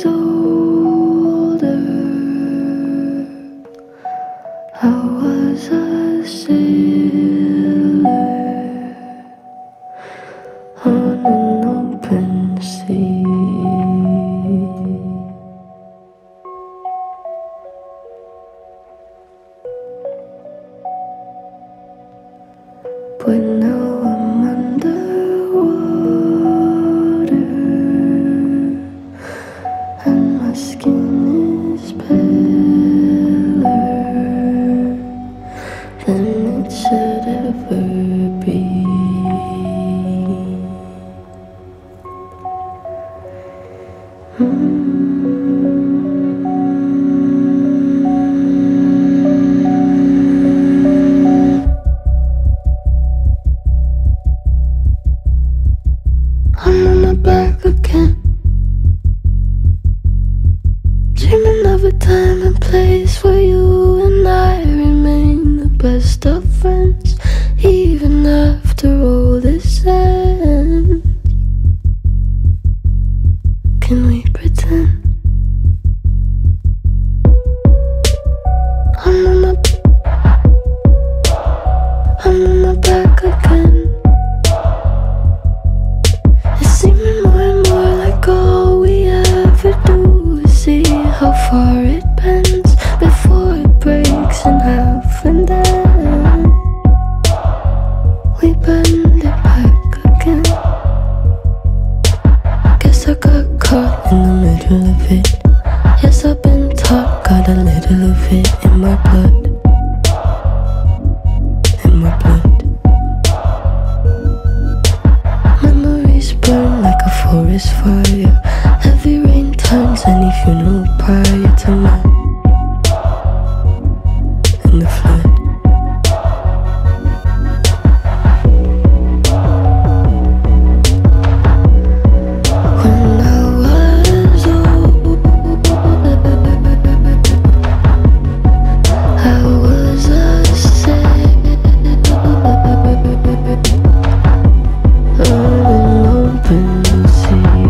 was older, I was a sailor on an open sea. But now I'm underwater and my skin is paler than it should ever be. I'm on my back again, dreaming of a time and place where you and I remain the best of friends, even after all this ends. Can we pretend? I'm on my back again. It's seeming more and more like all we ever do is see how far it bends before it breaks in half, and then we bend it back again. Guess I got caught in the middle of it. Yes, I've been taught, got a little of it in my blood. In my blood. Memories burn like a forest fire. Heavy rain turns any funeral prior to mine. In the flood. When I was older, I was a sailor on an open sea.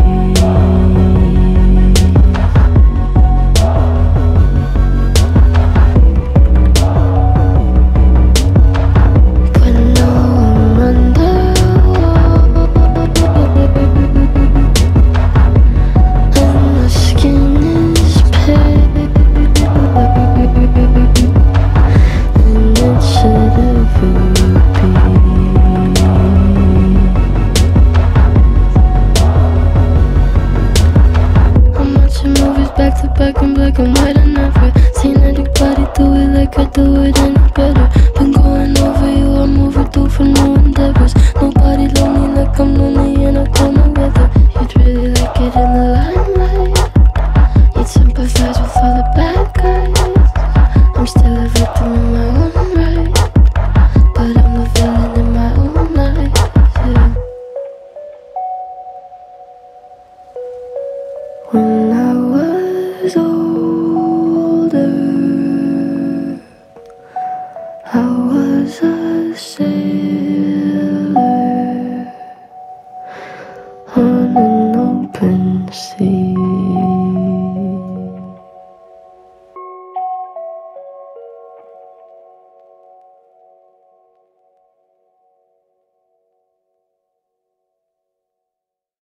But now I'm underwater and my skin is paler than it should ever be. I'm watching movies back to back in black and white. I never seen anybody do it like I do it any better. Been going over you, I'm overdue for new endeavors. Nobody lonely like I'm lonely, and I don't know whether you'd really like it in the limelight. You'd sympathize with all the bad guys. I'm still a victim in my own right, but I'm the villain in my own life, yeah. When I was older, I was a sailor on an open sea.